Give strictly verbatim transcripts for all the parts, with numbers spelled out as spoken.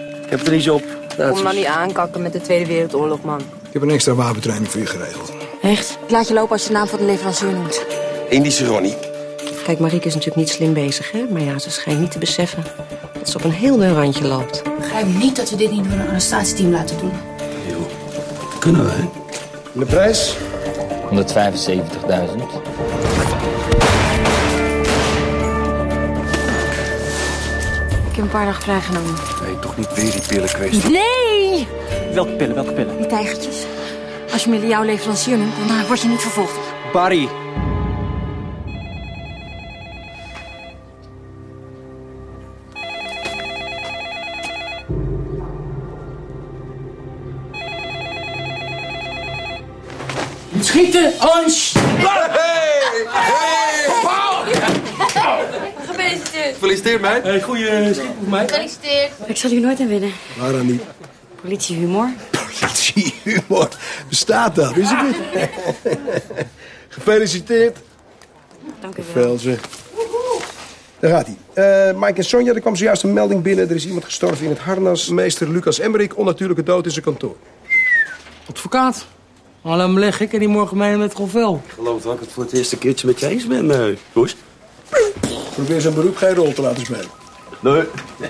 Ik heb er iets op. Kom maar niet aankakken met de Tweede Wereldoorlog, man. Ik heb een extra wapentraining voor je geregeld. Echt? Ik laat je lopen als je de naam van de leverancier noemt. Indische Ronnie. Kijk, Marieke is natuurlijk niet slim bezig, hè? Maar ja, ze schijnt niet te beseffen dat ze op een heel dun randje loopt. Ik begrijp niet dat we dit niet door een arrestatieteam laten doen. Jo, kunnen wij? De prijs? honderdvijfenzeventigduizend. Ik heb een paar dagen vrijgenomen. Nee, toch niet weer die pillen kwestie. Nee! Welke pillen, welke pillen? Die tijgertjes. Als je me jouw leverancier noemt, dan uh, word je niet vervolgd. Barry. Schieten, Hans! Hey! Hey! Gefeliciteerd. Gefeliciteerd, meid. Hey, goeie schiet voor mij. Gefeliciteerd. Ik zal hier nooit aan winnen. Waaraan niet? Politiehumor. Politiehumor. Bestaat dat? Is het niet? Gefeliciteerd. Dank u wel. Velzen. Daar gaat hij. Uh, Mike en Sonja, er kwam zojuist een melding binnen. Er is iemand gestorven in het harnas. Meester Lucas Emmerik, onnatuurlijke dood in zijn kantoor. Advocaat. Laat me leggen, ik heb die morgen mee met Govel. Ik geloof dat ik het voor het eerste keertje met je eens ben, uh, Joyce. Probeer zijn beroep geen rol te laten spelen. Nee.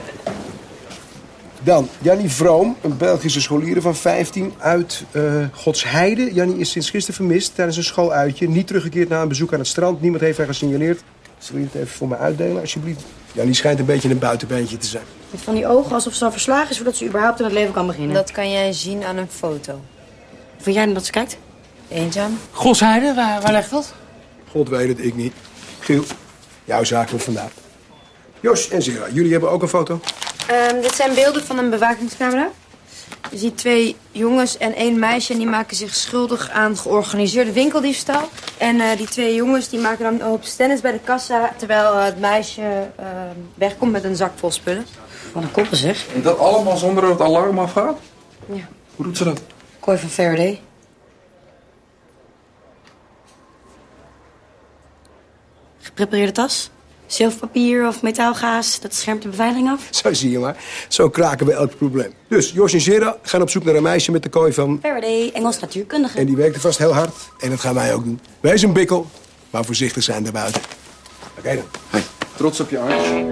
Dan, Jannie Vroom, een Belgische scholier van vijftien uit uh, Godsheide. Jannie is sinds gisteren vermist tijdens een schooluitje. Niet teruggekeerd na een bezoek aan het strand. Niemand heeft haar gesignaleerd. Zal je het even voor me uitdelen, alsjeblieft? Jannie schijnt een beetje een buitenbeentje te zijn. Met van die ogen alsof ze al verslagen is voordat ze überhaupt in het leven kan beginnen. Dat kan jij zien aan een foto. Vind jij dat ze kijkt? Eenzaam? Gosheide, waar, waar ligt dat? God weet het, ik niet. Giel, jouw zaak van vandaag. Jos en Zera, jullie hebben ook een foto? Um, dit zijn beelden van een bewakingscamera. Je ziet twee jongens en één meisje en die maken zich schuldig aan georganiseerde winkeldiefstal. En uh, die twee jongens die maken dan een hoop stennis bij de kassa, terwijl uh, het meisje uh, wegkomt met een zak vol spullen. Wat een koppen zeg. En dat allemaal zonder dat het alarm afgaat? Ja. Hoe doet ze dat? Kooi van Faraday. Geprepareerde tas. Zilverpapier of metaalgaas, dat schermt de beveiliging af. Zo zie je maar. Zo kraken we elk probleem. Dus Jos en Zera gaan op zoek naar een meisje met de kooi van... Faraday, Engels natuurkundige. En die werkte vast heel hard. En dat gaan wij ook doen. Wees een bikkel, maar voorzichtig zijn daarbuiten. Oké okay, dan. Hey, trots op je arm.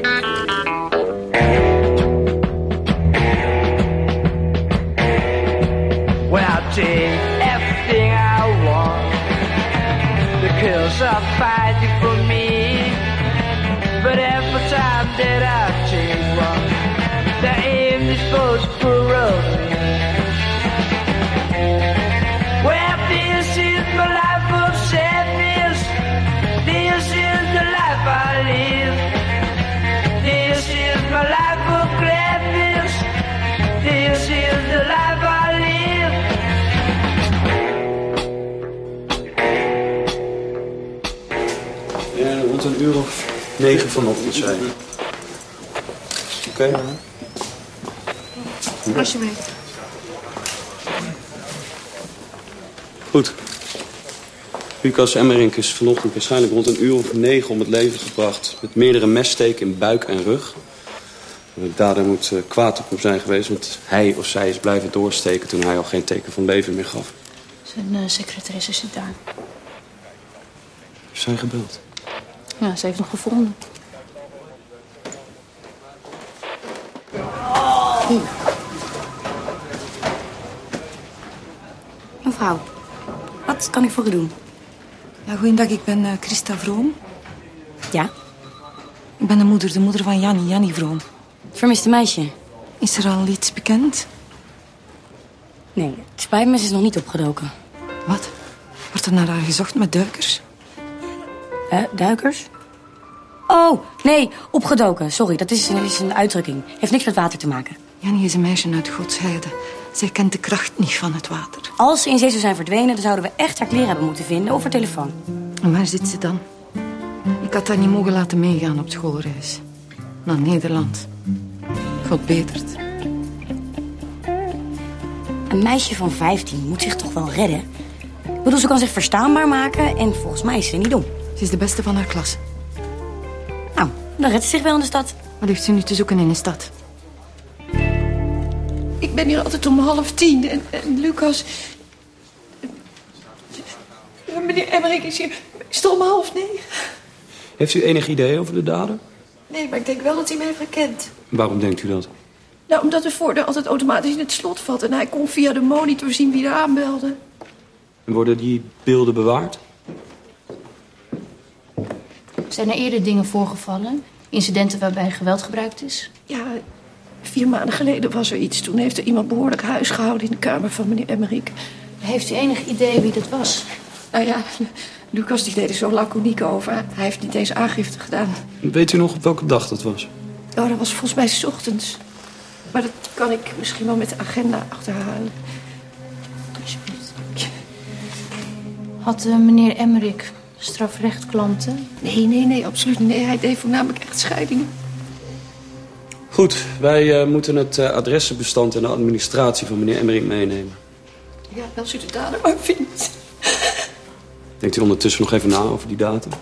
Well, I'll take everything I want. The girls are fighting for me. But every time that I take one, the aim is supposed to corrupt me. Well, this is my life of sadness. This is the life I live. This is my life of gladness. This is the life I live. Ja, rond een uur of negen vanochtend, zei je. Oké, okay. Alsjeblieft. Goed. Lucas Emmerink is vanochtend waarschijnlijk rond een uur of negen om het leven gebracht. Met meerdere messteken in buik en rug. De dader moet uh, kwaad op hem zijn geweest, want hij of zij is blijven doorsteken toen hij al geen teken van leven meer gaf. Zijn uh, secretaresse zit daar. Ze zijn gebeld. Ja, ze heeft hem gevonden. Hm. Mevrouw, wat kan ik voor u doen? Ja, goeiedag, ik ben uh, Christa Vroom. Ja? Ik ben de moeder, de moeder van Jannie, Jannie Vroom. Het vermiste meisje. Is er al iets bekend? Nee, het spijt me, ze is nog niet opgedoken. Wat? Wordt er naar haar gezocht met duikers? Hè, duikers? Oh, nee, opgedoken. Sorry, dat is, is een uitdrukking. Heeft niks met water te maken. Jannie is een meisje uit Godsheide. Zij kent de kracht niet van het water. Als ze in zee zou zijn verdwenen, dan zouden we echt haar kleren hebben moeten vinden of haar telefoon. En waar zit ze dan? Ik had haar niet mogen laten meegaan op schoolreis. Naar Nederland. God betert. Een meisje van vijftien moet zich toch wel redden? Ik bedoel, ze kan zich verstaanbaar maken en volgens mij is ze niet dom. Ze is de beste van haar klas. Nou, dan redt ze zich wel in de stad. Wat heeft ze nu te zoeken in de stad? ik ben hier altijd om half tien. En, en Lucas... Meneer Emmerik is hier... Is het om half negen? Heeft u enig idee over de dader? Nee, maar ik denk wel dat hij mij herkent. Waarom denkt u dat? Nou, omdat de voordeur altijd automatisch in het slot valt. En hij kon via de monitor zien wie er aanbelde. En worden die beelden bewaard? Zijn er eerder dingen voorgevallen? Incidenten waarbij geweld gebruikt is? Ja, vier maanden geleden was er iets. Toen heeft er iemand behoorlijk huis gehouden in de kamer van meneer Emmerik. Heeft u enig idee wie dat was? Nou ja, Lucas die deed er zo laconiek over. Hij heeft niet eens aangifte gedaan. Weet u nog op welke dag dat was? Oh, dat was volgens mij 's ochtends. Maar dat kan ik misschien wel met de agenda achterhalen. Alsjeblieft. Had uh, meneer Emmerik strafrechtklanten? Nee, nee, nee, absoluut niet. Nee, hij deed voornamelijk echt scheidingen. Goed, wij uh, moeten het uh, adressenbestand en de administratie van meneer Emmerik meenemen. Ja, als u de dader maar vindt. Denkt u ondertussen nog even na over die datum?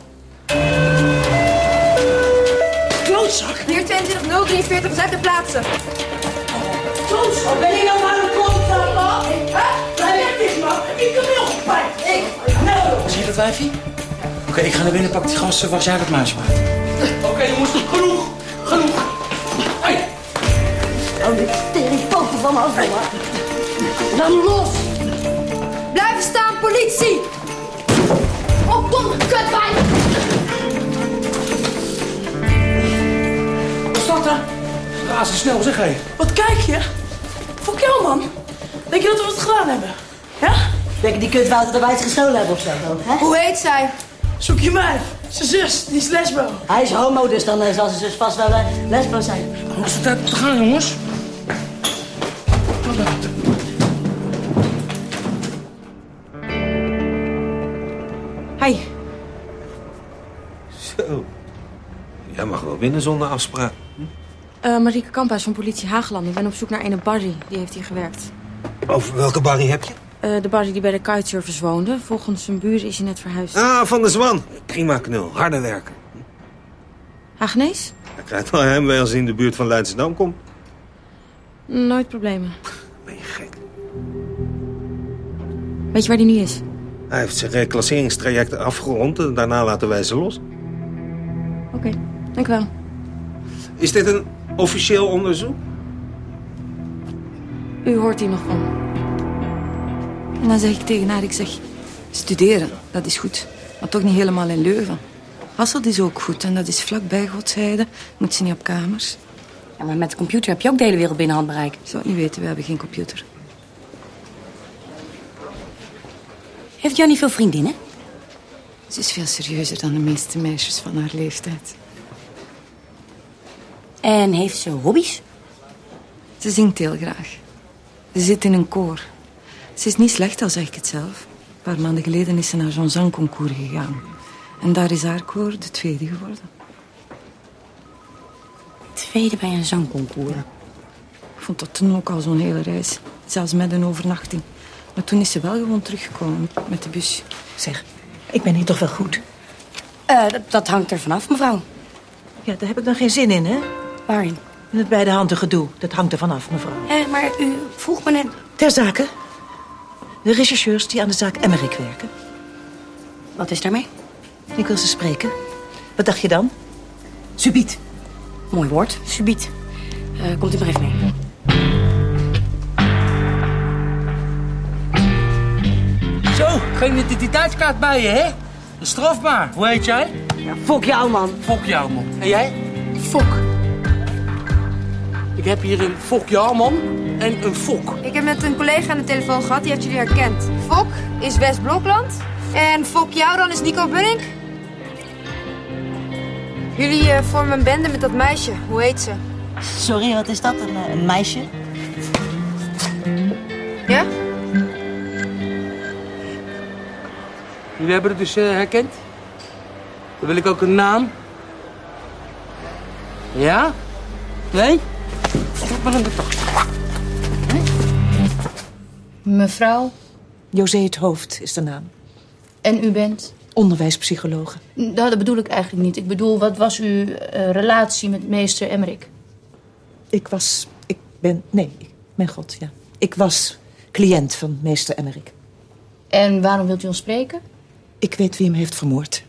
Klootzak! Meneer tweeëntwintig nul drieënveertig, zet de plaatsen. Klootzak, ben je nou maar een klootzak, man? Hè? Blijf weg, dit, man. Ik heb heel gepakt. Ik, nou. Zie je dat wijfje? Oké, okay, ik ga naar binnen, pak die gasten, was jij dat muis maar. Oké, okay, jongens, genoeg. Genoeg. Hey. Oh, de teringpoten van me af, hoor. Laat me los. Blijven staan, politie! Oh, kom, kutwijn! Wat staat er? Razendsnel, zeg hé. Wat kijk je? Fuck jou, man. Denk je dat we het gedaan hebben? Ja? Denk je die kutwouter dat wij het gestolen hebben of zo? Hè? Hoe heet zij? Zoek je mij? Zijn zus, die is lesbo. Hij is homo, dus dan zal zijn zus vast wel uh, lesbo zijn. Hoe is het tijd te gaan, jongens? Hi. Zo. Jij mag wel binnen zonder afspraak. Uh, Marieke Kamphuis van politie Hageland. Ik ben op zoek naar een Barry. Die heeft hier gewerkt. Over welke Barry heb je? Uh, de Barry die bij de kitesurfers woonde. Volgens zijn buren is hij net verhuisd. Ah, Van der Zwan. Prima knul. Harde werken. Hagenees? Hij krijgt wel heimwee als hij in de buurt van Leidschendam komt. Nooit problemen. Ben je gek? Weet je waar die nu is? Hij heeft zijn reclasseringstraject afgerond en daarna laten wij ze los. Oké, okay, dank u wel. Is dit een officieel onderzoek? U hoort hier nog van. En dan zeg ik tegen haar, ik zeg... Studeren, dat is goed. Maar toch niet helemaal in Leuven. Hasselt is ook goed en dat is vlakbij Godsheide. Moet ze niet op kamers. Ja, maar met de computer heb je ook de hele wereld binnen handbereik. Ik zou het niet weten, we hebben geen computer. Heeft Jannie veel vriendinnen? Ze is veel serieuzer dan de meeste meisjes van haar leeftijd. En heeft ze hobby's? Ze zingt heel graag. Ze zit in een koor. Ze is niet slecht, al zeg ik het zelf. Een paar maanden geleden is ze naar zo'n zangconcours gegaan. En daar is haar koor de tweede geworden. Tweede bij een zangconcours? Ik vond dat toen ook al zo'n hele reis. Zelfs met een overnachting. Maar toen is ze wel gewoon teruggekomen met de bus. Zeg, ik ben hier toch wel goed? Uh, dat, dat hangt er vanaf, mevrouw. Ja, daar heb ik dan geen zin in, hè? Waarin? In het bij de handen gedoe. Dat hangt er vanaf, mevrouw. Eh, maar u vroeg me net... Ter zake. De rechercheurs die aan de zaak Emmerik werken. Wat is daarmee? Ik wil ze spreken. Wat dacht je dan? Subiet. Mooi woord, subiet. Uh, komt u maar even mee. Zo, geen identiteitskaart bij je, hè? Strafbaar. Hoe heet jij? Ja, fok jou, man. Fok jou, man. En jij? Fok. Ik heb hier een fok jou, man. En een fok. Ik heb net een collega aan de telefoon gehad, die heeft jullie herkend. Fok is West Blokland. En Fok jou dan is Nico Bunning. Jullie uh, vormen een bende met dat meisje. Hoe heet ze? Sorry, wat is dat? Een, een meisje? Ja? Jullie hebben het dus uh, herkend? Dan wil ik ook een naam. Ja? Nee? Stop maar in de tas. Mevrouw? José het Hoofd is de naam. En u bent? Onderwijspsychologe. Nou, dat bedoel ik eigenlijk niet. Ik bedoel, wat was uw uh, relatie met meester Emmerik? Ik was... Ik ben... Nee, ik, Mijn god, ja. Ik was cliënt van meester Emmerik. En waarom wilt u ons spreken? Ik weet wie hem heeft vermoord.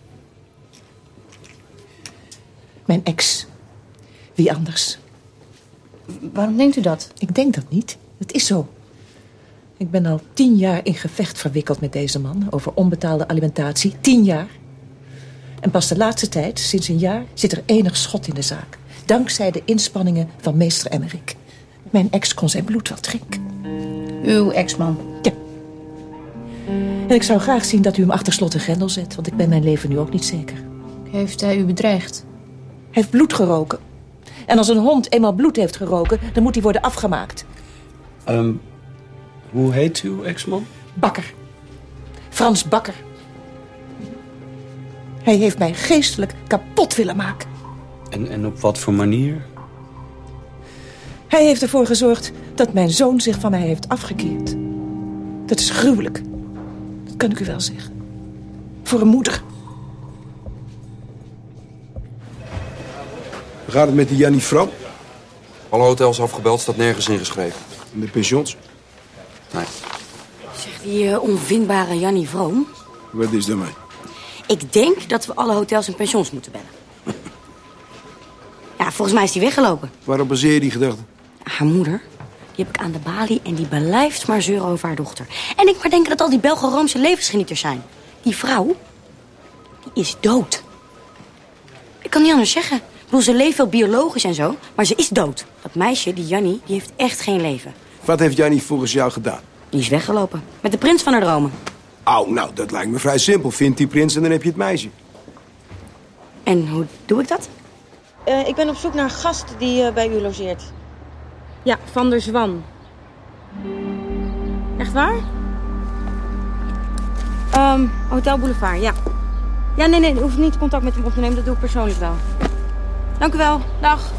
Mijn ex. Wie anders? Waarom denkt u dat? Ik denk dat niet. Het is zo. Ik ben al tien jaar in gevecht verwikkeld met deze man over onbetaalde alimentatie. Tien jaar. En pas de laatste tijd, sinds een jaar, zit er enig schot in de zaak. Dankzij de inspanningen van meester Emmerik. Mijn ex kon zijn bloed wel drinken. Uw ex-man? Ja. En ik zou graag zien dat u hem achter slot en grendel zet, want ik ben mijn leven nu ook niet zeker. Heeft hij u bedreigd? Hij heeft bloed geroken. En als een hond eenmaal bloed heeft geroken, dan moet hij worden afgemaakt. Um, hoe heet uw ex-man? Bakker. Frans Bakker. Hij heeft mij geestelijk kapot willen maken. En, en op wat voor manier? Hij heeft ervoor gezorgd dat mijn zoon zich van mij heeft afgekeerd. Dat is gruwelijk. Dat kan ik u wel zeggen. Voor een moeder. Hoe gaat het met die Jannie Vroom? Alle hotels afgebeld, staat nergens ingeschreven. En de pensions? Nee. Zeg, die uh, onvindbare Jannie Vroom. Wat is daarmee? Ik denk dat we alle hotels en pensions moeten bellen. Ja, volgens mij is die weggelopen. Waarop baseer je die gedachte? Haar moeder, die heb ik aan de balie en die blijft maar zeuren over haar dochter. En ik maar denken dat al die Belgo-Roomse levensgenieters zijn. Die vrouw, die is dood. Ik kan niet anders zeggen. Ik bedoel, ze leeft wel biologisch en zo, maar ze is dood. Dat meisje, die Jannie, die heeft echt geen leven. Wat heeft Jannie volgens jou gedaan? Die is weggelopen, met de prins van haar dromen. Oh, nou, dat lijkt me vrij simpel. Vind die prins en dan heb je het meisje. En hoe doe ik dat? Uh, ik ben op zoek naar een gast die uh, bij u logeert. Ja, Van der Zwan. Echt waar? Um, Hotel Boulevard, ja. Ja, nee, nee, u hoeft niet contact met hem op te nemen. Dat doe ik persoonlijk wel. Dank u wel. Dag.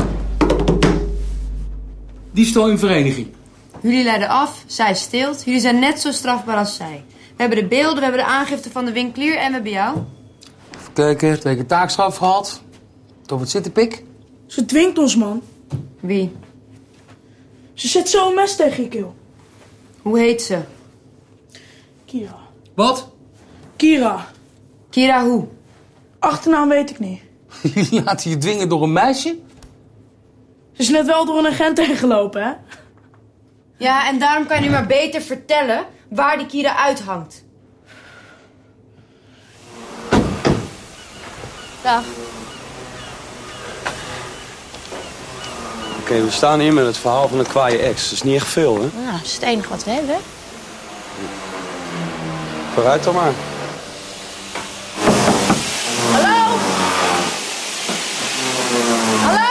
Diefstal in vereniging. Jullie leiden af, zij steelt. Jullie zijn net zo strafbaar als zij. We hebben de beelden, we hebben de aangifte van de winkelier en we hebben jou. Even kijken, twee keer taakstraf gehad. Toch wat zitten, pik? Ze dwingt ons, man. Wie? Ze zet zo een mes tegen je keel. Hoe heet ze? Kira. Wat? Kira. Kira hoe? Achternaam weet ik niet. Jullie laten je dwingen door een meisje? Ze is net wel door een agent heen gelopen, hè? Ja, en daarom kan je nu maar beter vertellen waar die Kira uithangt. Dag. Oké, okay, we staan hier met het verhaal van een kwaaie ex. Dat is niet echt veel, hè? Nou, dat is het enige wat we hebben. Vooruit dan maar. Hallo? Hallo?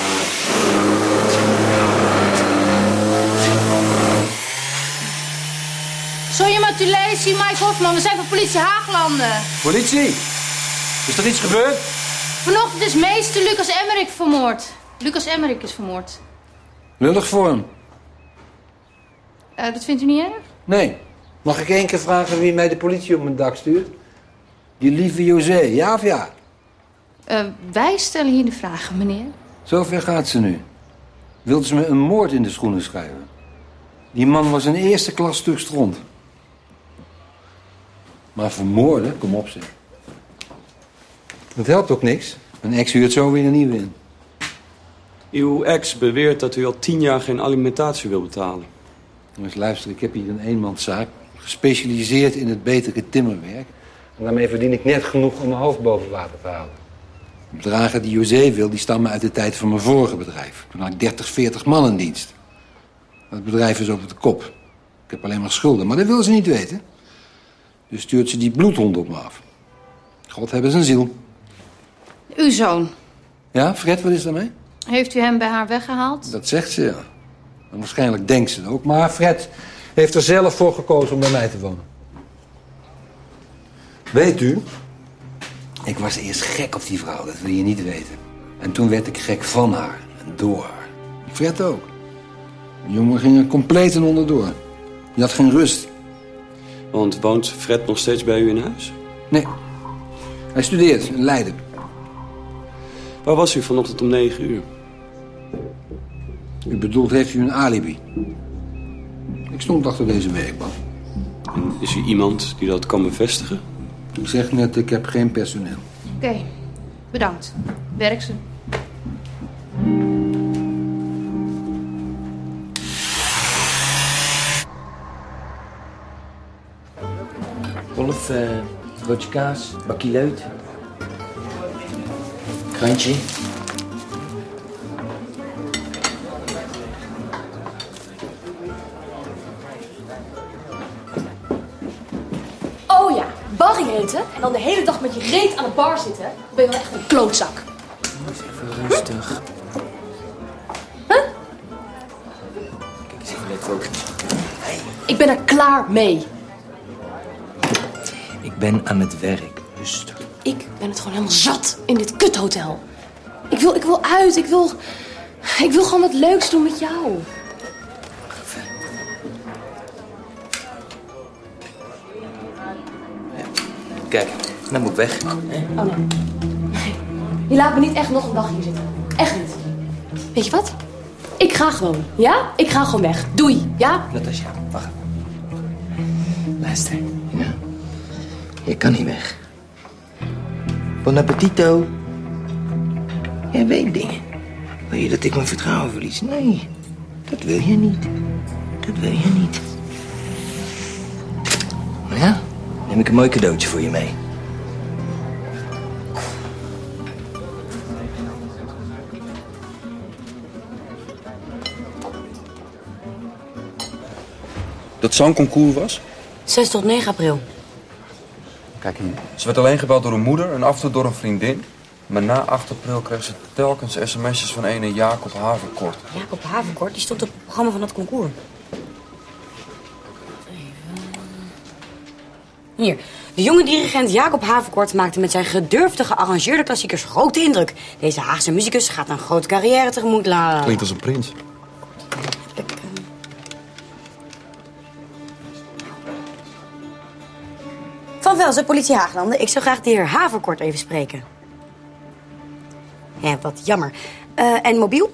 Sonja Matulesi, Mike Hofman, we zijn van politie Haaglanden. Politie? Is er iets gebeurd? Vanochtend is meester Lucas Emmerik vermoord. Lucas Emmerik is vermoord. Lullig voor hem. Uh, dat vindt u niet erg? Nee. Mag ik één keer vragen wie mij de politie op mijn dak stuurt? Die lieve José, ja of ja? Uh, wij stellen hier de vragen, meneer. Zover gaat ze nu. Wilde ze me een moord in de schoenen schrijven? Die man was een eerste klas stuk stront. Maar vermoorden, kom op zeg. Dat helpt ook niks. Een ex huurt zo weer een nieuwe in. Uw ex beweert dat u al tien jaar geen alimentatie wil betalen. Dus luister, ik heb hier een eenmanszaak. Gespecialiseerd in het betere timmerwerk. En daarmee verdien ik net genoeg om mijn hoofd boven water te houden. De bedragen die José wil, die stammen uit de tijd van mijn vorige bedrijf. Toen had ik dertig, veertig man in dienst. Het bedrijf is over de kop. Ik heb alleen maar schulden, maar dat wil ze niet weten. Dus stuurt ze die bloedhond op me af. God hebben zijn ziel. Uw zoon. Ja, Fred, wat is daarmee? Heeft u hem bij haar weggehaald? Dat zegt ze, ja. En waarschijnlijk denkt ze het ook. Maar Fred heeft er zelf voor gekozen om bij mij te wonen. Weet u, ik was eerst gek op die vrouw, dat wil je niet weten. En toen werd ik gek van haar en door haar. Fred ook. De jongen ging er compleet en onderdoor. Die had geen rust. Want woont Fred nog steeds bij u in huis? Nee. Hij studeert in Leiden. Waar was u vanochtend om negen uur? U bedoelt, heeft u een alibi? Ik stond achter deze werkbank. En is er iemand die dat kan bevestigen? Ik zeg net, ik heb geen personeel. Oké, okay. Bedankt. Werk ze. Wolf, uh, broodje kaas, bakkie leut. Krantje. Oh ja, Barry heten en dan de hele dag met je reet aan de bar zitten. Dan ben je wel echt een klootzak. Even rustig. Huh? Kijk eens even lekker ook. Ik ben er klaar mee. Ik ben aan het werk, rustig. Ik ben het gewoon helemaal zat in dit kuthotel. Ik wil, ik wil uit, ik wil... Ik wil gewoon wat leuks doen met jou. Kijk, dan moet ik weg. Oh nee. Nee. Je laat me niet echt nog een dag hier zitten. Echt niet. Weet je wat? Ik ga gewoon, ja? Ik ga gewoon weg. Doei, ja? Natasja, wacht. Luister, ja. Je kan niet weg. Bon appetito. Jij weet dingen. Wil je dat ik mijn vertrouwen verlies? Nee, dat wil je niet. Dat wil je niet. Maar ja, neem ik een mooi cadeautje voor je mee. Dat zangconcours was? zes tot negen april. Kijk hier. Ze werd alleen gebeld door een moeder en af en toe door een vriendin. Maar na acht april kreeg ze telkens sms'jes van ene Jacob Haverkort. Jacob Haverkort, die stond op het programma van dat concours. Hier. De jonge dirigent Jacob Haverkort maakte met zijn gedurfde gearrangeerde klassiekers grote indruk. Deze Haagse muzikus gaat een grote carrière tegemoet. La... Klinkt als een prins. Van Velzen, politie Haaglanden. Ik zou graag de heer Haverkort even spreken. Ja, wat jammer. Uh, en mobiel?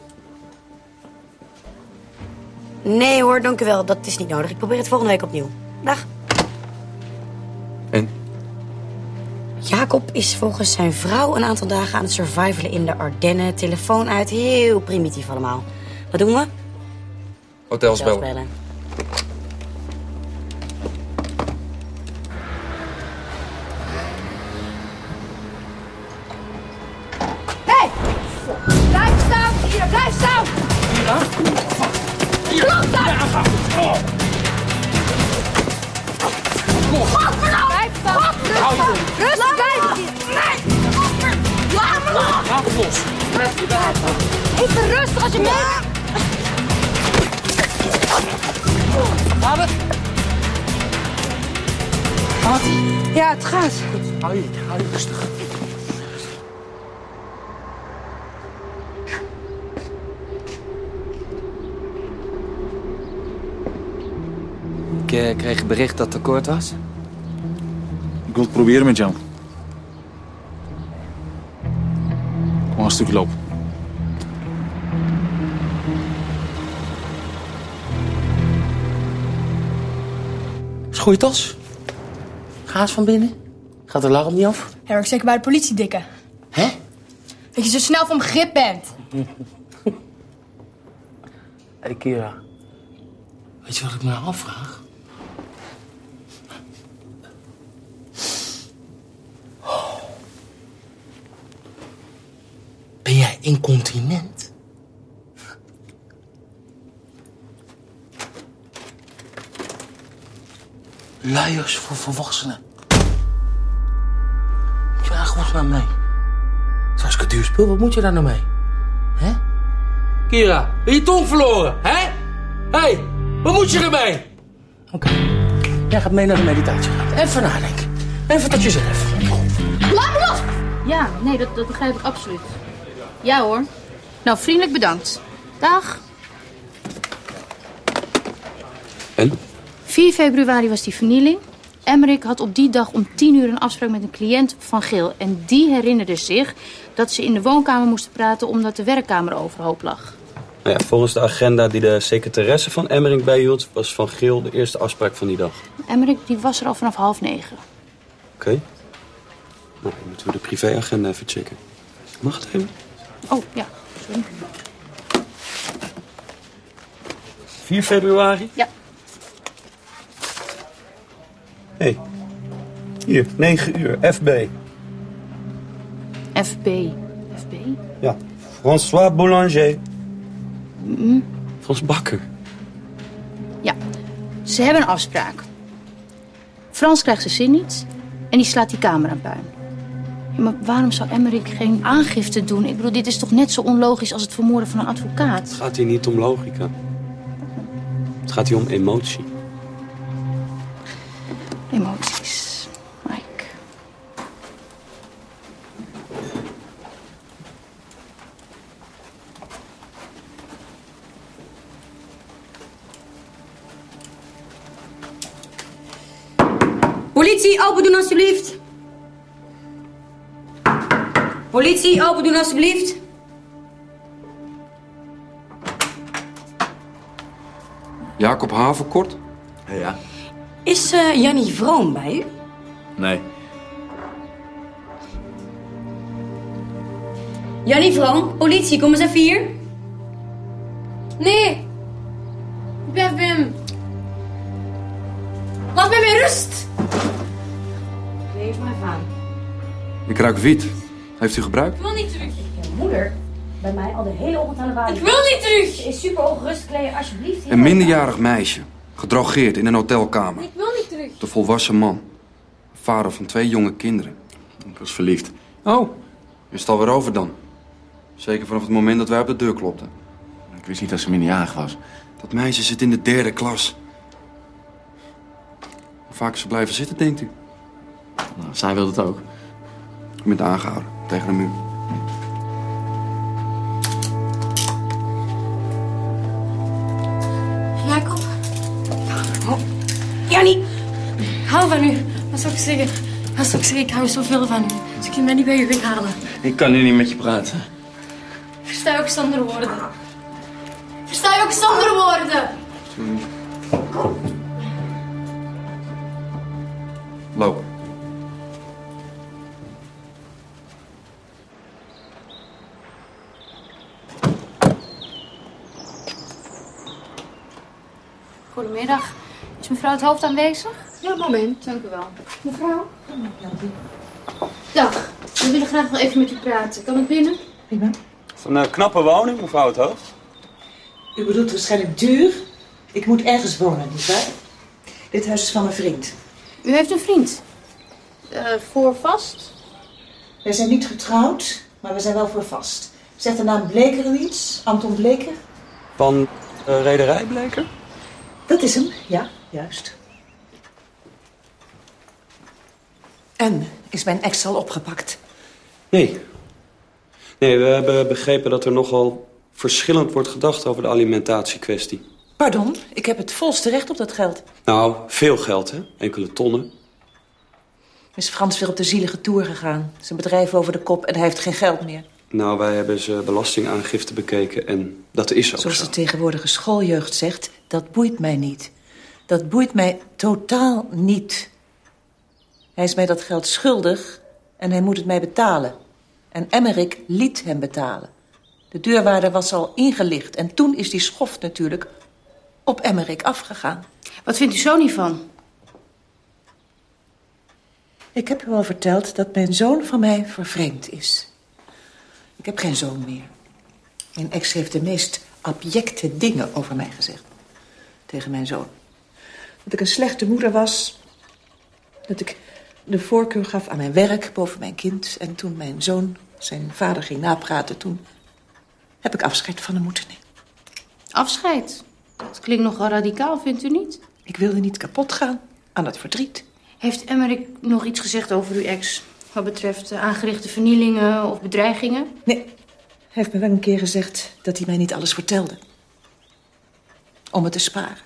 Nee hoor, dank u wel. Dat is niet nodig. Ik probeer het volgende week opnieuw. Dag. En? Jacob is volgens zijn vrouw een aantal dagen aan het survivalen in de Ardennen. Telefoon uit, heel primitief allemaal. Wat doen we? Hotels bellen. Hé! Blijf staan! Hier, blijf staan! Hier, Klop daar! Godverdomme! Blijf staan! Rustig! Rustig blijven! Nee! Laat me los! Laat het los. Even rustig als je mee... Gaat het? Gaat het? Ja, het gaat. Hou je, hou je rustig. Ik uh, kreeg een bericht dat het akkoord was. Ik wil het proberen met jou. Kom een stukje lopen. Is goeie tas? Ga eens van binnen. Gaat de alarm niet af? Ja, ik zeker bij de politie, dikke. Hè? Dat je zo snel van begrip bent. Hé, hey, Kira. Weet je wat ik me nou afvraag? Ben jij incontinent? Luiers voor volwassenen. Moet je daar gewoon maar mee? Zoals ik duur spul, wat moet je daar nou mee? Hè? Kira, ben je tong verloren, hè? Hé, hey, wat moet je ermee? Oké, okay. Jij gaat mee naar de meditatieruimte. Even nadenken. Even tot jezelf. Laat me los! Ja, nee, dat, dat begrijp ik absoluut. Ja hoor. Nou, vriendelijk bedankt. Dag. En? vier februari was die vernieling. Emmerik had op die dag om tien uur een afspraak met een cliënt van Geel. En die herinnerde zich dat ze in de woonkamer moesten praten omdat de werkkamer overhoop lag. Nou ja, volgens de agenda die de secretaresse van Emmerink bijhield... was Van Geel de eerste afspraak van die dag. Emmerink die was er al vanaf half negen. Oké. Okay. Nou, dan moeten we de privéagenda even checken. Mag het even? Oh, ja. Sorry. vier februari? Ja. Hé. Hey. Hier, negen uur, F B. F B. F B? Ja. François Boulanger. Mm. Frans Bakker. Ja. Ze hebben een afspraak. Frans krijgt zijn zin niet en die slaat die kamer aan puin. Ja, maar waarom zou Emmerich geen aangifte doen? Ik bedoel, dit is toch net zo onlogisch als het vermoorden van een advocaat? Het gaat hier niet om logica. Het gaat hier om emotie. Emoties. Mike. Politie, open doen alstublieft. Politie, open doen alstublieft. Jacob Havenkort? Ja. Is uh, Jannie Vroom bij u? Nee. Jannie Vroom, politie, kom eens even hier. Nee. Blijf bij hem. Laat mij met rust. Lees maar even aan. Ik ruik wiet. Heeft u gebruikt? Ik wil niet terug. Ja, moeder, bij mij al de hele ochtend aan de balie. Ik wil niet terug. Ze is super ongerust, kleed je alsjeblieft. Een minderjarig meisje. Gedrogeerd in een hotelkamer. Ik wil niet terug. De volwassen man. Vader van twee jonge kinderen. Ik was verliefd. Oh, is het alweer over dan? Zeker vanaf het moment dat wij op de deur klopten. Ik wist niet dat ze minderjarig was. Dat meisje zit in de derde klas. Hoe vaak is ze blijven zitten, denkt u? Nou, zij wilde het ook. Ik ben aangehouden tegen de muur. Jacob. Oh. Jannie. Ik hou van u. Wat zou ik zeggen? Wat zou ik zeggen? Ik hou zoveel van u. Dus ik kan mij niet bij u weghalen. Ik kan nu niet met je praten. Versta je ook zonder woorden? Versta je ook zonder woorden? Loop. Goedemiddag. Is mevrouw het hoofd aanwezig? Ja, moment. Dank u wel. Mevrouw? Dag. We willen graag wel even met u praten. Kan ik binnen? Prima. Van een knappe woning, mevrouw het hoofd. U bedoelt waarschijnlijk duur. Ik moet ergens wonen, nietwaar? Dit huis is van mijn vriend. U heeft een vriend? Uh, voor vast? Wij zijn niet getrouwd, maar we zijn wel voor vast. Zegt de naam Bleker u iets? Anton Bleker? Van uh, Rederij Bleker? Dat is hem, ja, juist. En, is mijn ex al opgepakt? Nee. Nee, we hebben begrepen dat er nogal verschillend wordt gedacht over de alimentatiekwestie. Pardon, ik heb het volste recht op dat geld. Nou, veel geld, hè? Enkele tonnen. Is Frans weer op de zielige toer gegaan. Zijn bedrijf over de kop en hij heeft geen geld meer. Nou, wij hebben zijn belastingaangifte bekeken en dat is ook Zoals zo. de tegenwoordige schooljeugd zegt, dat boeit mij niet. Dat boeit mij totaal niet. Hij is mij dat geld schuldig en hij moet het mij betalen. En Emmerich liet hem betalen. De deurwaarder was al ingelicht en toen is die schoft natuurlijk op Emmerich afgegaan. Wat vindt u zo niet van? Ik heb u al verteld dat mijn zoon van mij vervreemd is. Ik heb geen zoon meer. Mijn ex heeft de meest abjecte dingen over mij gezegd. Tegen mijn zoon. Dat ik een slechte moeder was. Dat ik de voorkeur gaf aan mijn werk boven mijn kind. En toen mijn zoon zijn vader ging napraten, toen heb ik afscheid van hem moeten nemen. Afscheid? Dat klinkt nogal radicaal, vindt u niet? Ik wilde niet kapot gaan aan het verdriet. Heeft Emmerich nog iets gezegd over uw ex? Wat betreft aangerichte vernielingen of bedreigingen? Nee, hij heeft me wel een keer gezegd dat hij mij niet alles vertelde. Om het te sparen.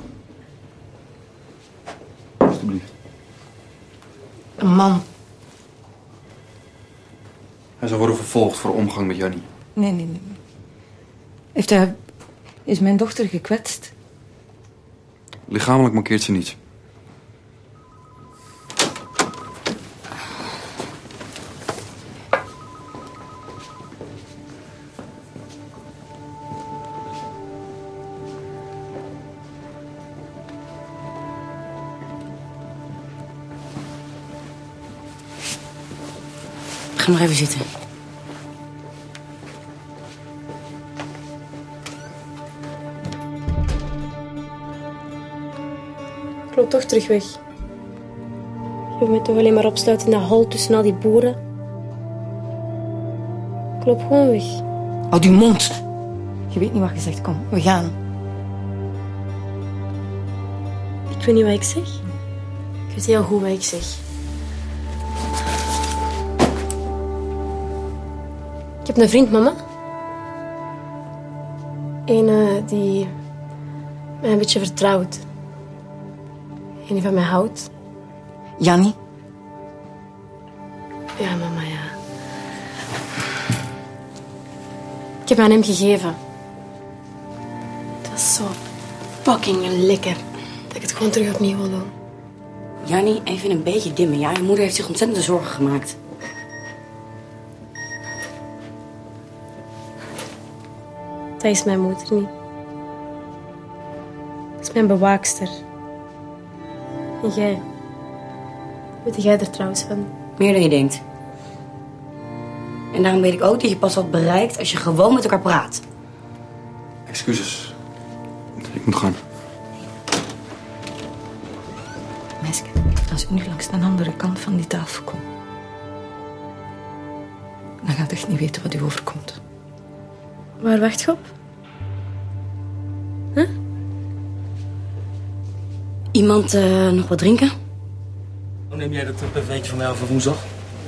Alsjeblieft. Een man zou worden vervolgd voor omgang met Jannie. Nee, nee, nee. Heeft hij... Is mijn dochter gekwetst? Lichamelijk mankeert ze niets. Ga nog even zitten. Ik loop toch terug weg. Je wil me toch alleen maar opsluiten in dat hol tussen al die boeren? Ik loop gewoon weg. Houd uw mond. Je weet niet wat je zegt. Kom, we gaan. Ik weet niet wat ik zeg. Ik weet heel goed wat ik zeg. Ik heb een vriend, mama. Een uh, die mij een beetje vertrouwt. Een die van mij houdt. Jannie? Ja, mama, ja. Ik heb aan hem gegeven. Het was zo fucking lekker dat ik het gewoon terug opnieuw wil doen. Jannie, even een beetje dimmen. Ja, je moeder heeft zich ontzettend zorgen gemaakt. Dat is mijn moeder niet. Dat is mijn bewaakster. En jij? Wat jij er trouwens van? Meer dan je denkt. En daarom weet ik ook dat je pas wat bereikt als je gewoon met elkaar praat. Excuses. Ik moet gaan. Meisje, als u nu langs de andere kant van die tafel komt, dan gaat u echt niet weten wat u overkomt. Waar wacht je op? Huh? Iemand uh, nog wat drinken? Hoe neem jij dat een perfectje van mij over woensdag?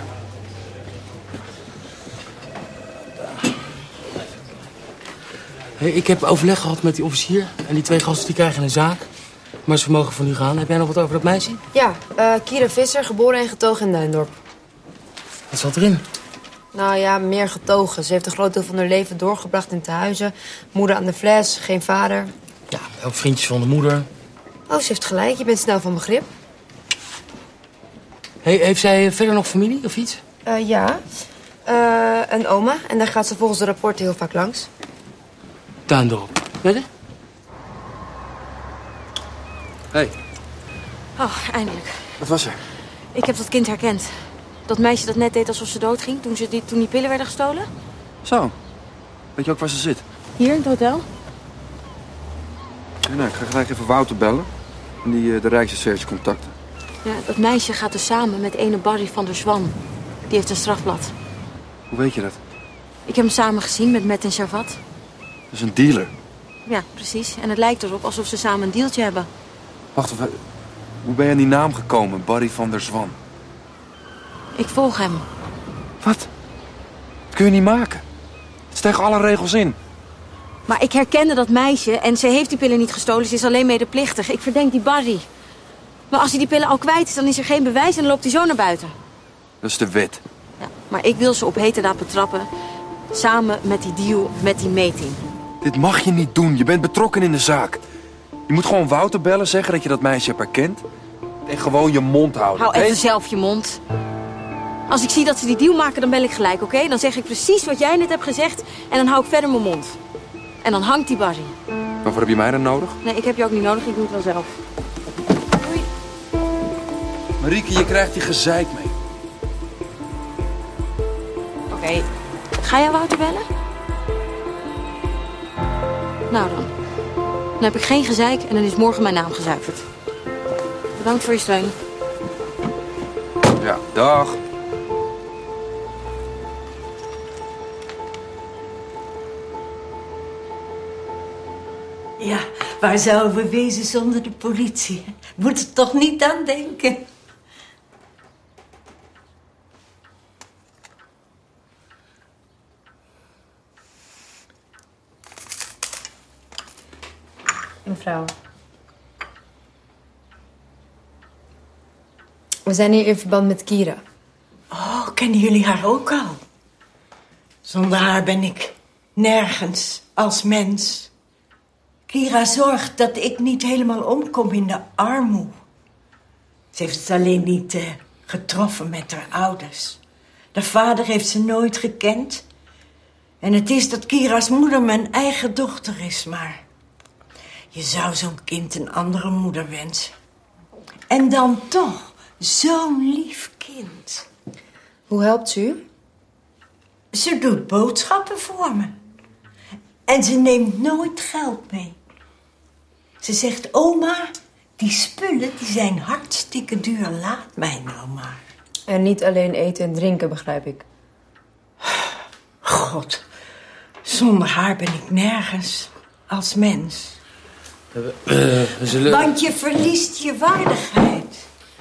Hey, ik heb overleg gehad met die officier. En die twee gasten die krijgen een zaak. Maar ze mogen van nu gaan. Heb jij nog wat over dat meisje? Ja, uh, Kira Visser, geboren en getogen in Duindorp. Wat zat erin? Nou ja, meer getogen. Ze heeft een groot deel van haar leven doorgebracht in tehuizen. Moeder aan de fles, geen vader. Ja, ook vriendjes van de moeder. Oh, ze heeft gelijk. Je bent snel van begrip. Hey, heeft zij verder nog familie of iets? Uh, ja. Uh, een oma. En daar gaat ze volgens de rapporten heel vaak langs. Duindorp. Weet je? Hey. Oh, eindelijk. Wat was er? Ik heb dat kind herkend. Dat meisje dat net deed alsof ze doodging toen, ze die, toen die pillen werden gestolen. Zo. Weet je ook waar ze zit? Hier in het hotel. Ja, nou, ik ga gelijk even Wouter bellen. En die uh, de Rijksrecherche contacten. Ja, dat meisje gaat dus samen met ene Barry van der Zwan. Die heeft een strafblad. Hoe weet je dat? Ik heb hem samen gezien met Met en Shavat. Dat is een dealer. Ja, precies. En het lijkt erop alsof ze samen een dealtje hebben. Wacht even. Hoe ben je aan die naam gekomen? Barry van der Zwan. Ik volg hem. Wat? Dat kun je niet maken. Het is tegen alle regels in. Maar ik herkende dat meisje en ze heeft die pillen niet gestolen. Ze is alleen medeplichtig. Ik verdenk die Barry. Maar als hij die pillen al kwijt is, dan is er geen bewijs en dan loopt hij zo naar buiten. Dat is de wet. Ja, maar ik wil ze op heterdaad betrappen. Samen met die deal met die meeting. Dit mag je niet doen. Je bent betrokken in de zaak. Je moet gewoon Wouter bellen, zeggen dat je dat meisje hebt herkend. En gewoon je mond houden. Hou even zelf je mond. Als ik zie dat ze die deal maken, dan bel ik gelijk, oké? Okay? Dan zeg ik precies wat jij net hebt gezegd en dan hou ik verder mijn mond. En dan hangt die Barry. Waarvoor heb je mij dan nodig? Nee, ik heb je ook niet nodig. Ik doe het wel zelf. Doei. Marieke, je krijgt hier gezeik mee. Oké. Okay. Ga jij Wouter bellen? Nou dan. Dan heb ik geen gezeik en dan is morgen mijn naam gezuiverd. Bedankt voor je steun. Ja, dag. Ja, waar zouden we wezen zonder de politie? Moet er toch niet aan denken. Mevrouw. We zijn hier in verband met Kira. Oh, kennen jullie haar ook al? Zonder haar ben ik nergens als mens. Kira zorgt dat ik niet helemaal omkom in de armoede. Ze heeft het alleen niet uh, getroffen met haar ouders. De vader heeft ze nooit gekend. En het is dat Kira's moeder mijn eigen dochter is, maar... je zou zo'n kind een andere moeder wensen. En dan toch zo'n lief kind. Hoe helpt ze u? Ze doet boodschappen voor me. En ze neemt nooit geld mee. Ze zegt, oma, die spullen die zijn hartstikke duur. Laat mij nou maar. En niet alleen eten en drinken, begrijp ik. God, zonder haar ben ik nergens als mens. Uh, uh, we zullen... Want je verliest je waardigheid.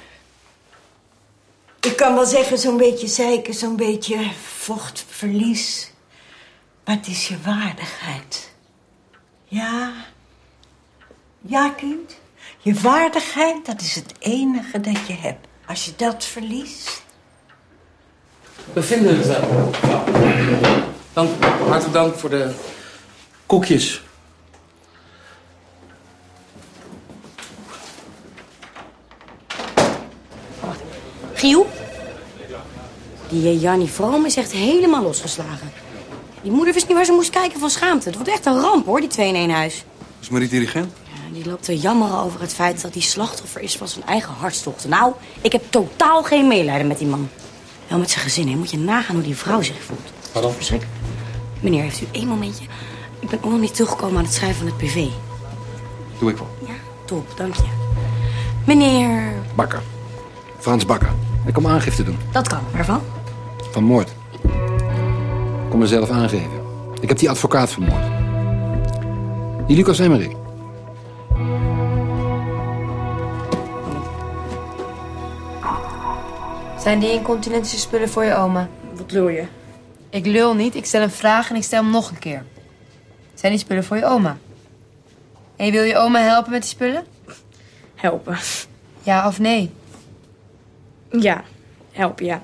Ik kan wel zeggen, zo'n beetje zeiken, zo'n beetje vochtverlies. Maar het is je waardigheid. Ja, ja kind. Je waardigheid, dat is het enige dat je hebt. Als je dat verliest... We vinden het wel. Dank, hartelijk dank voor de koekjes. Giel? Die uh, Jannie Vroom is echt helemaal losgeslagen. Die moeder wist niet waar ze moest kijken van schaamte. Het wordt echt een ramp, hoor, die twee in één huis. Is Marie dirigent? Ja, die loopt te jammeren over het feit dat hij slachtoffer is van zijn eigen hartstochten. Nou, ik heb totaal geen medelijden met die man. Wel met zijn gezin, hè. Moet je nagaan hoe die vrouw zich voelt. Pardon? Verschrikkelijk. Meneer, heeft u één momentje? Ik ben ook nog niet teruggekomen aan het schrijven van het P V. Doe ik wel. Ja, top, dank je. Meneer... Bakker. Frans Bakker. Ik kom aangifte doen. Dat kan. Waarvan? Van moord. Ik kom mezelf aangeven. Ik heb die advocaat vermoord. Die Lucas Emmerich. Zijn die incontinentiespullen voor je oma? Wat lul je? Ik lul niet, ik stel een vraag en ik stel hem nog een keer. Zijn die spullen voor je oma? En je wil je oma helpen met die spullen? Helpen. Ja of nee? Ja, helpen, ja.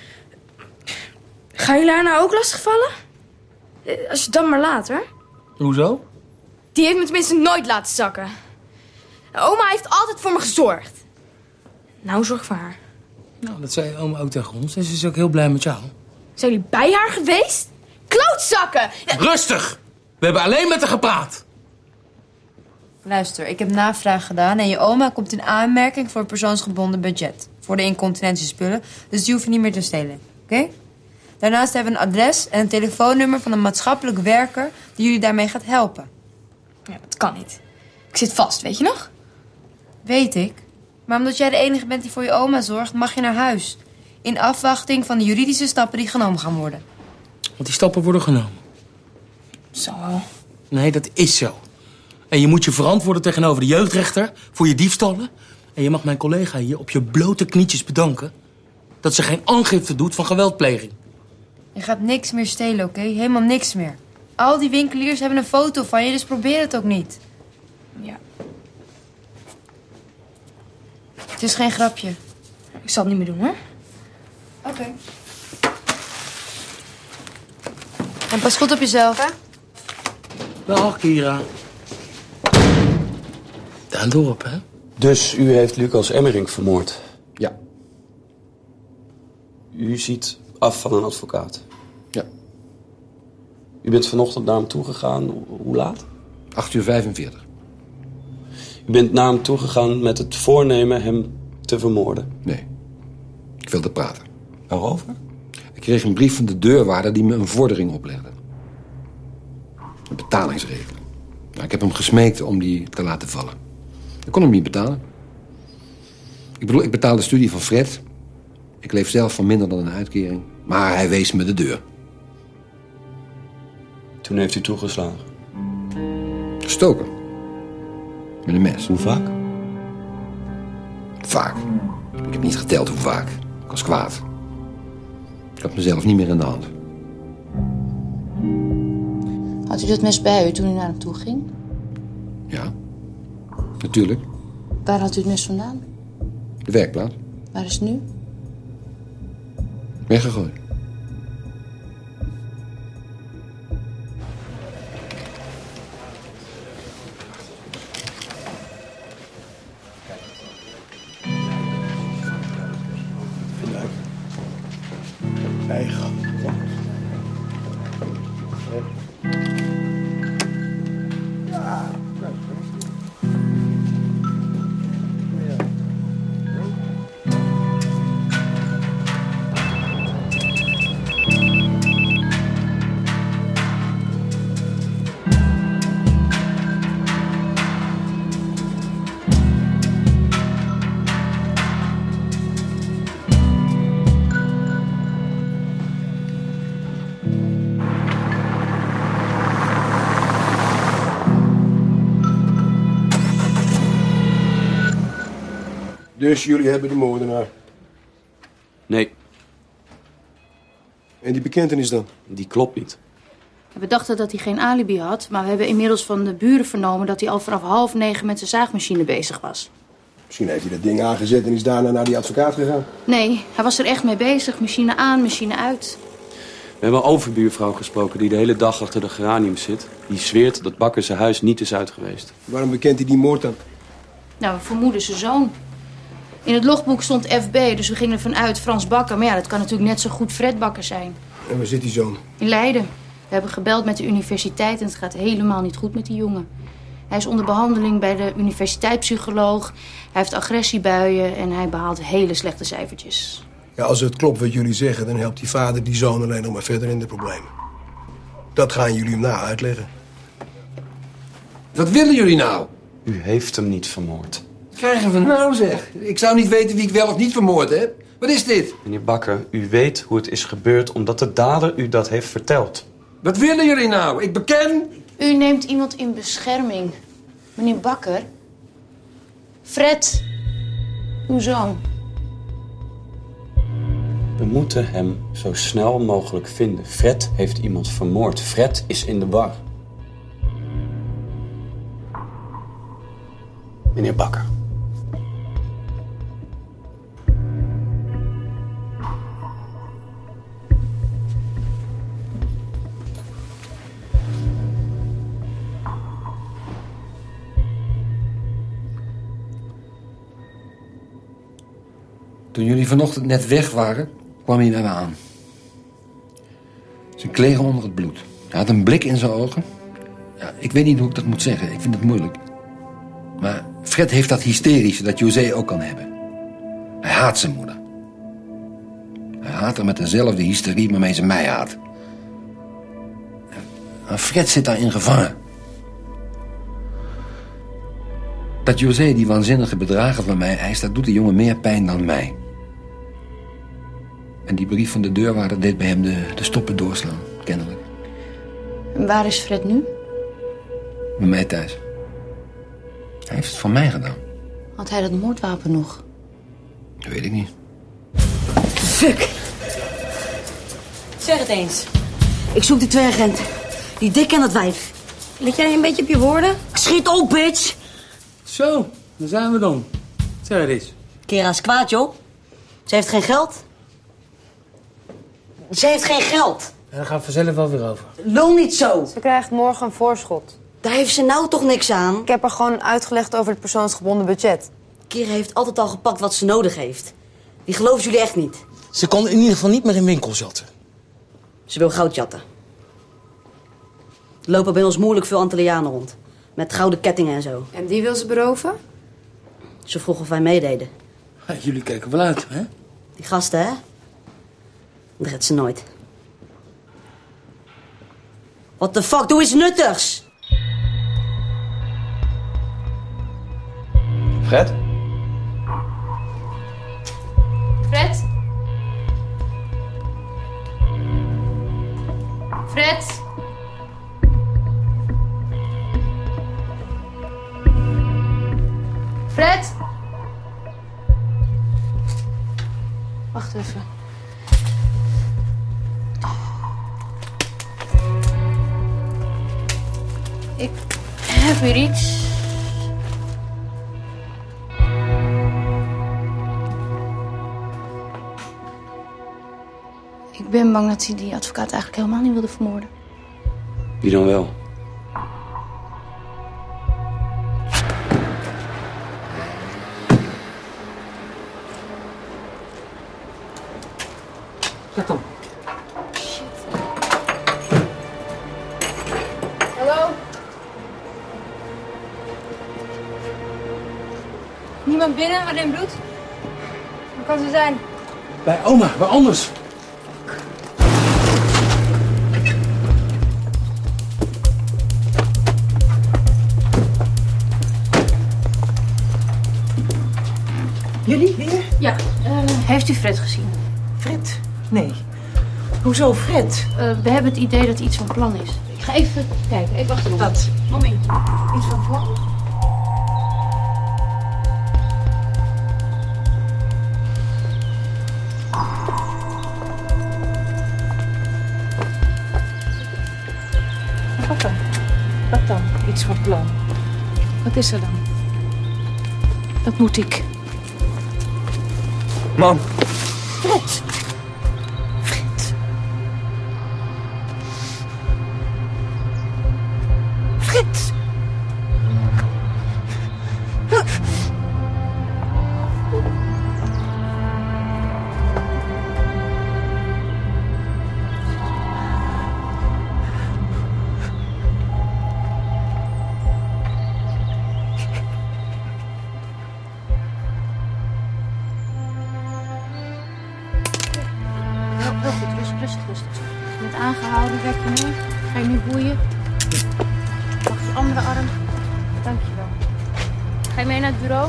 Gaan jullie haar nou ook lastigvallen? Eh, Als je het dan maar laat, hoor. Hoezo? Die heeft me tenminste nooit laten zakken. Oma heeft altijd voor me gezorgd. Nou, zorg voor haar. Nou, dat zei oma ook tegen ons. En ze is ook heel blij met jou. Zijn jullie bij haar geweest? Klootzakken! Rustig! We hebben alleen met haar gepraat. Luister, ik heb navraag gedaan en je oma komt in aanmerking voor een persoonsgebonden budget. Voor de incontinentiespullen, dus die hoef je niet meer te stelen. Oké? Okay? Daarnaast hebben we een adres en een telefoonnummer van een maatschappelijk werker die jullie daarmee gaat helpen. Ja, dat kan niet. Ik zit vast, weet je nog? Weet ik. Maar omdat jij de enige bent die voor je oma zorgt, mag je naar huis. In afwachting van de juridische stappen die genomen gaan worden. Want die stappen worden genomen. Zo. Nee, dat is zo. En je moet je verantwoorden tegenover de jeugdrechter voor je diefstallen. En je mag mijn collega hier op je blote knietjes bedanken dat ze geen aangifte doet van geweldpleging. Je gaat niks meer stelen, oké? Okay? Helemaal niks meer. Al die winkeliers hebben een foto van je, dus probeer het ook niet. Ja. Het is geen grapje. Ik zal het niet meer doen, hoor. Oké. Okay. En pas goed op jezelf, hè? Dag, Kira. Daan Dorp, hè? Dus u heeft Lucas Emmerink vermoord? Ja. U ziet af van een advocaat? Ja. U bent vanochtend naar hem toegegaan. Hoe laat? acht uur vijfenveertig. U bent naar hem toegegaan met het voornemen hem te vermoorden? Nee. Ik wilde praten. Waarover? Ik kreeg een brief van de deurwaarder die me een vordering oplegde. Een betalingsregeling. Nou, ik heb hem gesmeekt om die te laten vallen. Ik kon hem niet betalen. Ik bedoel, ik betaal de studie van Fred. Ik leef zelf van minder dan een uitkering. Maar hij wees me de deur. Toen heeft u toegeslagen? Gestoken. Met een mes. Hoe vaak? Vaak. Ik heb niet geteld hoe vaak. Ik was kwaad. Ik had mezelf niet meer in de hand. Had u dat mes bij u toen u naar hem toe ging? Ja, natuurlijk. Waar had u het mes vandaan? De werkplaats. Waar is het nu? Weggegooid. Dus jullie hebben de moordenaar. Nee. En die bekentenis dan? Die klopt niet. We dachten dat hij geen alibi had, maar we hebben inmiddels van de buren vernomen dat hij al vanaf half negen met zijn zaagmachine bezig was. Misschien heeft hij dat ding aangezet en is daarna naar die advocaat gegaan. Nee, hij was er echt mee bezig. Machine aan, machine uit. We hebben een overbuurvrouw gesproken die de hele dag achter de geranium zit. Die zweert dat Bakker zijn huis niet is uit geweest. Waarom bekent hij die moord dan? Nou, we vermoeden zijn zoon. In het logboek stond F B, dus we gingen ervan uit Frans Bakker. Maar ja, dat kan natuurlijk net zo goed Fred Bakker zijn. En waar zit die zoon? In Leiden. We hebben gebeld met de universiteit en het gaat helemaal niet goed met die jongen. Hij is onder behandeling bij de universiteitspsycholoog. Hij heeft agressiebuien en hij behaalt hele slechte cijfertjes. Ja, als het klopt wat jullie zeggen, dan helpt die vader die zoon alleen nog maar verder in de problemen. Dat gaan jullie hem na uitleggen. Wat willen jullie nou? U heeft hem niet vermoord. Wat krijgen we nou, zeg? Ik zou niet weten wie ik wel of niet vermoord heb. Wat is dit? Meneer Bakker, u weet hoe het is gebeurd omdat de dader u dat heeft verteld. Wat willen jullie nou? Ik beken... U neemt iemand in bescherming. Meneer Bakker. Fred. Uw zoon. We moeten hem zo snel mogelijk vinden. Fred heeft iemand vermoord. Fred is in de war. Meneer Bakker. Toen jullie vanochtend net weg waren, kwam hij bij me aan. Zijn klegen onder het bloed. Hij had een blik in zijn ogen. Ja, ik weet niet hoe ik dat moet zeggen. Ik vind het moeilijk. Maar Fred heeft dat hysterische dat José ook kan hebben. Hij haat zijn moeder. Hij haat haar met dezelfde hysterie waarmee ze mij haat. En Fred zit daarin gevangen. Dat José die waanzinnige bedragen van mij eist, dat doet de jongen meer pijn dan mij. En die brief van de deurwaarder deed bij hem de, de stoppen doorslaan, kennelijk. En waar is Fred nu? Bij mij thuis. Hij heeft het voor mij gedaan. Had hij dat moordwapen nog? Dat weet ik niet. Fuck. Zeg het eens. Ik zoek de twee agenten. Die dik en dat wijf. Let jij een beetje op je woorden? Schiet op, bitch! Zo, daar zijn we dan. Zeg het eens. Kera is kwaad, joh. Ze heeft geen geld. Ze heeft geen geld. Ja, daar gaan we vanzelf wel weer over. Lul niet zo. Ze krijgt morgen een voorschot. Daar heeft ze nou toch niks aan? Ik heb haar gewoon uitgelegd over het persoonsgebonden budget. Kera heeft altijd al gepakt wat ze nodig heeft. Die geloven jullie echt niet. Ze kan in ieder geval niet meer in winkels jatten. Ze wil goud jatten. Er lopen bij ons moeilijk veel Antillianen rond. Met gouden kettingen en zo. En die wil ze beroven? Ze vroeg of wij meededen. Ja, jullie kijken wel uit, hè? Die gasten, hè? Dat redt ze nooit. What the fuck, doe iets nuttigs! Fred? Fred? Fred? Fred? Wacht even. Ik heb hier iets. Ik ben bang dat hij die advocaat eigenlijk helemaal niet wilde vermoorden. Wie dan wel? Zeg dan. Hallo? Niemand binnen wat in bloed? Waar kan ze zijn? Bij oma, waar anders? Jullie weer? Ja, uh, heeft u Fred gezien? Fred? Nee. Hoezo Fred? Uh, we hebben het idee dat hij iets van plan is. Ik ga even kijken. Even wachten. Wat? Momentje. Iets van plan? Wat dan? Wat dan? Iets van plan. Wat is er dan? Wat moet ik? Mam. Frits. Frits. Frits. Heel, heel goed, rustig, rustig, rustig. Je bent aangehouden, werk je mee. Ga je nu boeien. Mag je andere arm. Dankjewel. Ga je mee naar het bureau?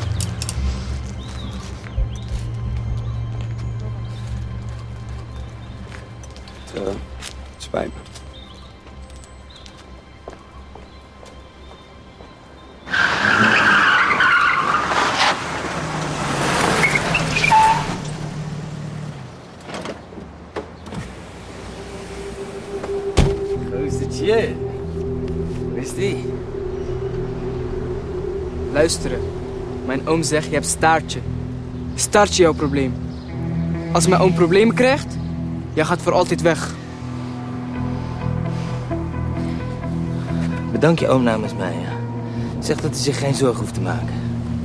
Het, uh, het spijt me. Gozer, hoe is die? Luisteren. Mijn oom zegt, je hebt staartje. Staartje jouw probleem. Als mijn oom problemen krijgt, jij gaat voor altijd weg. Bedank je oom namens mij, ja. Zeg dat hij zich geen zorgen hoeft te maken.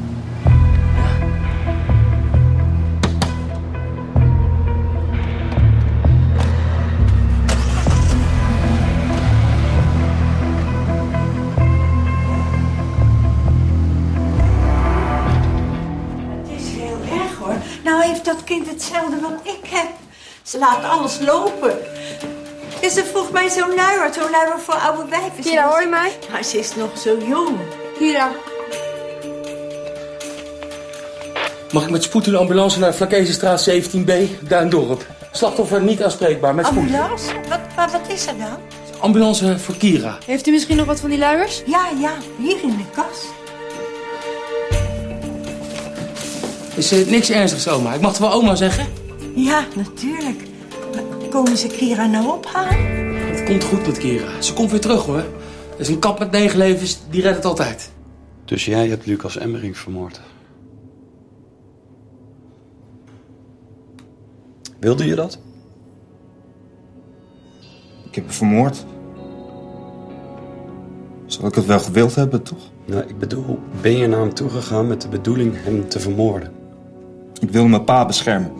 Nou heeft dat kind hetzelfde wat ik heb. Ze laat alles lopen. En ze vroeg mij zo'n luier, zo'n luier voor oude wijven. Kira, hoor je mij? Maar ze is nog zo jong. Kira. Mag ik met spoed een ambulance naar Flakezenstraat zeventien B, Duindorp? Slachtoffer niet aanspreekbaar, met spoed. Ambulance? Wat, wat, wat is er dan? Ambulance voor Kira. Heeft u misschien nog wat van die luiers? Ja, ja, hier in de kast. Is uh, niks ernstigs, oma. Ik mag het wel oma zeggen? Ja, natuurlijk. Maar komen ze Kira nou ophalen? Het komt goed met Kira. Ze komt weer terug, hoor. Er is een kat met negen levens, die redt het altijd. Dus jij hebt Lucas Emmerink vermoord? Wilde je dat? Ik heb hem vermoord. Zal ik het wel gewild hebben, toch? Nou, ik bedoel, ben je naar hem toegegaan met de bedoeling hem te vermoorden? Ik wilde mijn pa beschermen.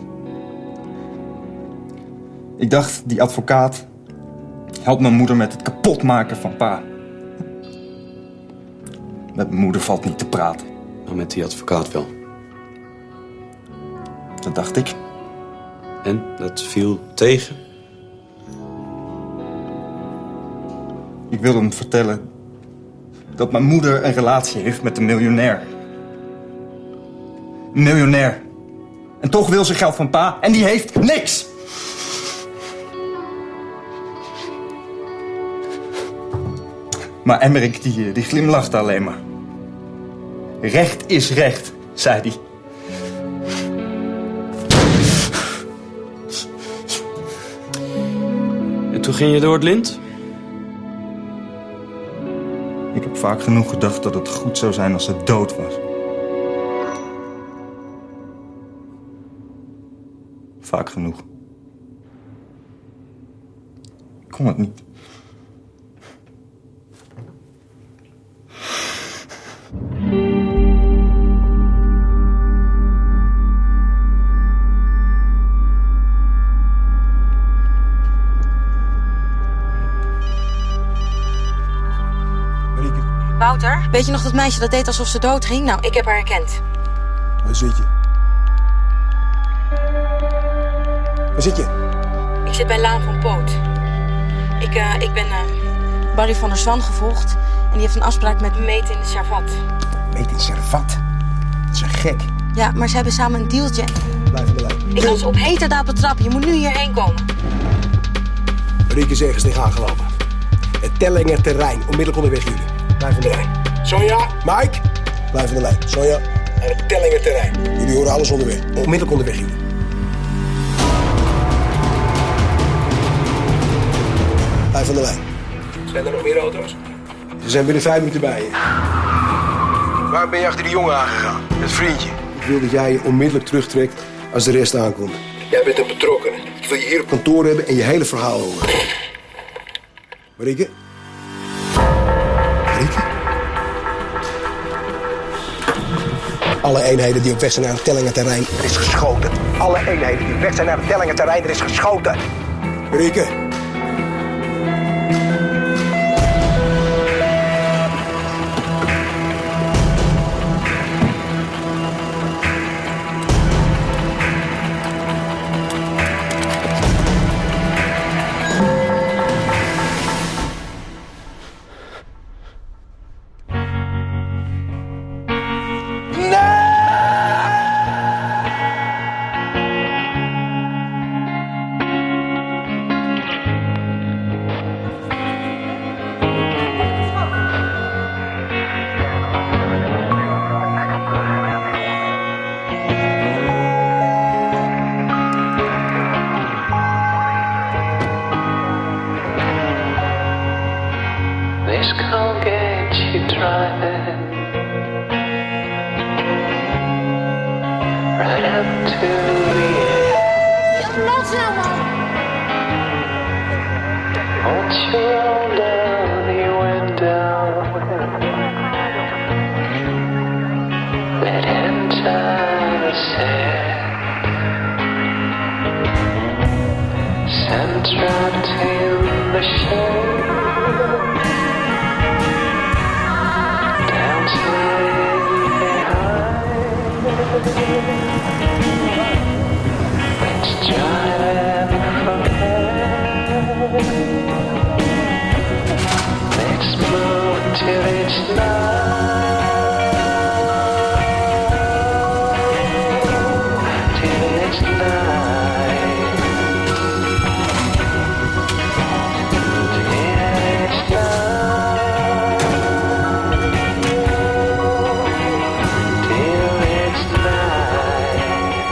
Ik dacht, die advocaat helpt mijn moeder met het kapotmaken van pa. Met mijn moeder valt niet te praten. Maar met die advocaat wel. Dat dacht ik. En? Dat viel tegen? Ik wilde hem vertellen dat mijn moeder een relatie heeft met een miljonair. Een miljonair. En toch wil ze geld van pa en die heeft niks. Maar Emmerink die, die glimlachte alleen maar. Recht is recht, zei hij. En toen ging je door het lint? Ik heb vaak genoeg gedacht dat het goed zou zijn als ze dood was. Vaak genoeg. Ik kon het niet. Wouter, weet je nog dat meisje dat deed alsof ze doodging? Nou, ik heb haar herkend. Waar zit je? Waar zit je? Ik zit bij Laan van Poot. Ik, uh, ik ben uh, Barry van der Zwan gevolgd. En die heeft een afspraak met Meet in de Servat. Meet in Servat? Dat is een gek. Ja, maar ze hebben samen een dealtje. Blijf in de lijn. Ik kan ze op heterdaad betrappen. Je moet nu hierheen komen. Rieke is ergens tegenaan gelopen. Het Tellinger terrein, onmiddellijk onderweg jullie. Blijf in de lijn. Sonja, Mike, blijf in de lijn. Sonja, aan het Tellinger terrein. Jullie horen alles onderweg. Onmiddellijk onderweg jullie. Blijf in de lijn. Zijn er nog meer auto's? Ze zijn binnen vijf minuten bij je. Waar ben je achter die jongen aangegaan? Het vriendje. Ik wil dat jij je onmiddellijk terugtrekt als de rest aankomt. Jij bent een betrokkenen. Ik wil je hier op kantoor hebben en je hele verhaal horen. Marieke? Marieke? Alle eenheden die op weg zijn naar het Tellingenterrein, er is geschoten. Alle eenheden die op weg zijn naar het Tellingenterrein, er is geschoten. Marieke? This can't get you driving right up to the end. Won't you roll down the window? Let him turn the sand. Sand trapped in the shade. Let's drive forever. Let's move till it's night. Till it's night. Till it's night. Till it's night.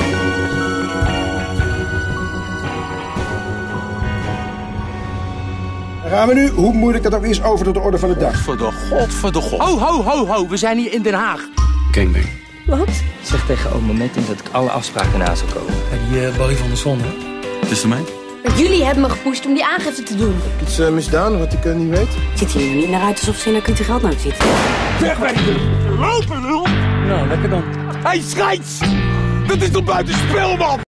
Dan gaan we nu, hoe moeilijk dat ook is, over tot de orde van de dag. Voor de god, voor de god. Ho, ho, ho, ho. We zijn hier in Den Haag. Gangbang. Wat? Zeg tegen oma Metten dat ik alle afspraken na zou komen. Ja, die uh, Barry van der Zon, hè? Het is de mij? Jullie hebben me gepusht om die aangifte te doen. Iets uh, misdaan wat ik uh, niet weet? Ziet hier niet naar uit alsof ze in een kunt geld nodig zit. Weg bij die lopen, lul! Nou, lekker dan. Hé, hey, scheids! Dat is toch buiten spel, man!